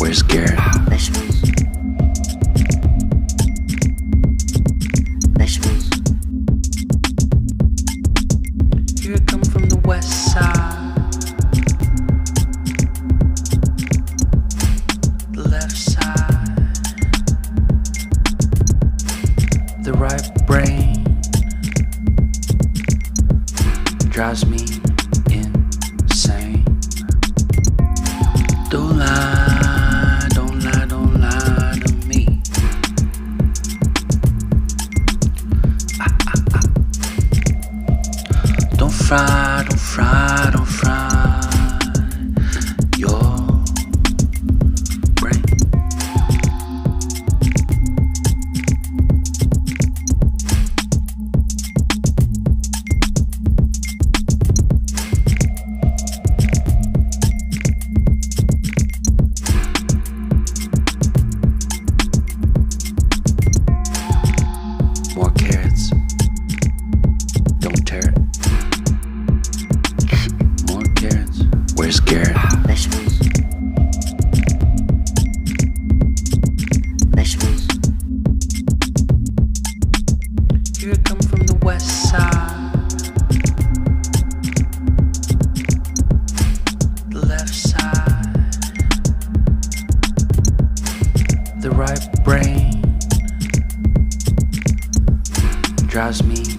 Where's Garrett? Here I come from the west side, the left side, the right brain drives me insane. Don't lie, don't lie, don't lie to me. Don't fry, don't fry, don't fry your brain. More carrots, don't tear it. More carrots. Where's Garrett? Here I come from the west side, the left side, the right brain drives me